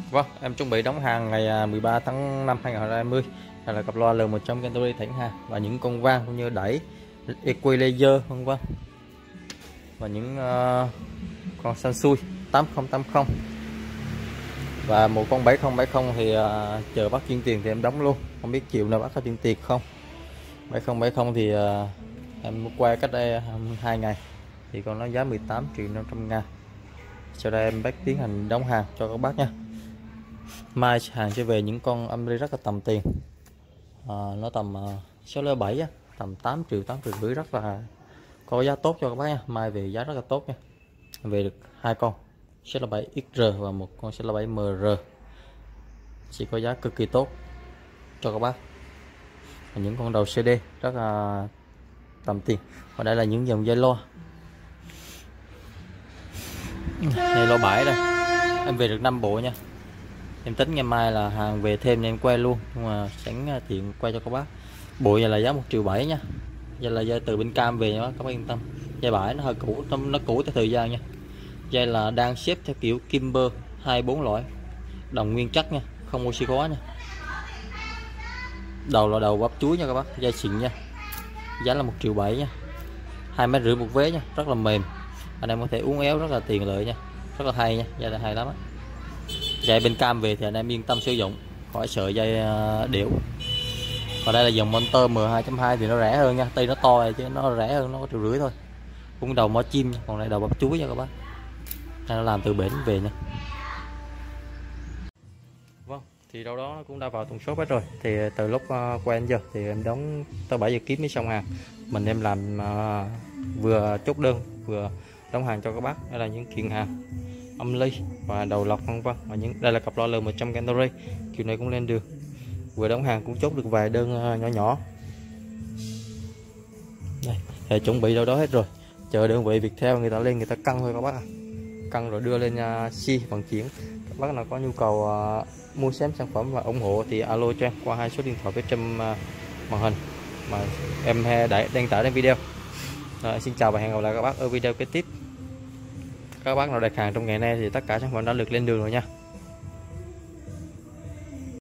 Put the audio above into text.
Vâng, em chuẩn bị đóng hàng ngày 13 tháng 5 2020. Đây là cặp loa L100 Cantory thẳng hàng và những con vang cũng như đẩy equalizer vân vân, và những con Sansui 8080 và một con 7070 thì chờ bác chuyển tiền thì em đóng luôn, không biết chiều nào bác có chuyển tiền không. 7070 thì em mua qua cách đây 2 ngày thì con nó giá 18.500.000. Sau đây em bác tiến hành đóng hàng cho các bác nha. Mai hàng sẽ về những con âm ly rất là tầm tiền, nó tầm 607 á, tầm 8 triệu 8 triệu rưỡi, rất là có giá tốt cho các bác nha. Mai về giá rất là tốt nha, về được hai con 607XR và một con 607MR, chỉ có giá cực kỳ tốt cho các bác. Và những con đầu CD rất là tầm tiền. Và đây là những dòng dây loa, dây loa 7 đây, em về được 5 bộ nha. Em tính ngày mai là hàng về thêm nên em quay luôn, nhưng mà sẵn tiện quay cho các bác. Bộ này là giá 1.700.000 nha. Đây là dây từ bên Cam về nha các bác yên tâm. Dây bãi nó hơi cũ, nó cũ theo thời gian nha. Dây là đang xếp theo kiểu Kimber 24 loại, đồng nguyên chất nha, không oxy hóa nha. Đầu là đầu bắp chuối nha các bác, dây xịn nha. Giá là 1.700.000 nha, 2,5 m một vế nha, rất là mềm. Anh em có thể uốn éo rất là tiện lợi nha, rất là hay nha, dây là hay lắm á. Dây bên Cam về thì anh em yên tâm sử dụng, khỏi sợ dây điểu. Còn đây là dòng Monster M2.2 thì nó rẻ hơn nha, tay nó to này, chứ nó rẻ hơn, nó có 1.500.000 thôi. Cũng đầu mỏ chim, còn đây đầu bắp chuối nha các bác. Đây nó làm từ bển về nha. Vâng, thì đâu đó cũng đã vào thùng shop hết rồi. Thì từ lúc quen giờ thì em đóng tới 7 giờ kiếm mới xong hàng. Mình em làm vừa chốt đơn vừa đóng hàng cho các bác. Đây là những kiện hàng âm ly và đầu lọc vân vân, và những đây là cặp loa L100 Cantory, kiểu này cũng lên đường. Vừa đóng hàng cũng chốt được vài đơn nhỏ nhỏ. Đây, thì chuẩn bị đâu đó hết rồi, chờ đơn vị Viettel người ta lên người ta cân thôi các bác ạ. Cân rồi đưa lên si vận chuyển. Các bác nào có nhu cầu mua sắm sản phẩm và ủng hộ thì alo cho em qua hai số điện thoại phía trên màn hình mà em đăng tải trên video. Xin chào và hẹn gặp lại các bác ở video kế tiếp. Các bác nào đặt hàng trong ngày nay thì tất cả sản phẩm đã được lên đường rồi nha.